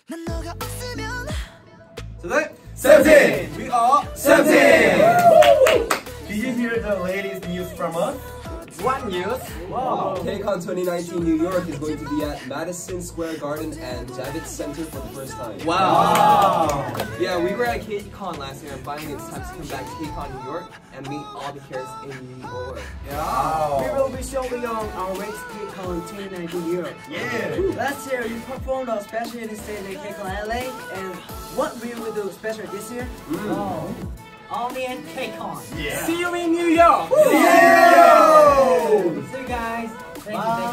Tonight, 17! We are 17! Did you hear the latest news from us? What news? Wow. KCON 2019 New York is going to be at Madison Square Garden and Javits Center for the first time. Wow. Yeah, we were at KCON last year and finally it's time to come back to KCON New York and meet all the CARATS in New York. Wow. We will be showing on our way to KCON 2019 New York. Yeah. Last year you performed our special stage in KCON LA, and what we will do special this year? Oh. Only in KCON. Yeah. See you in New York! Yeah. See you guys. Thank you.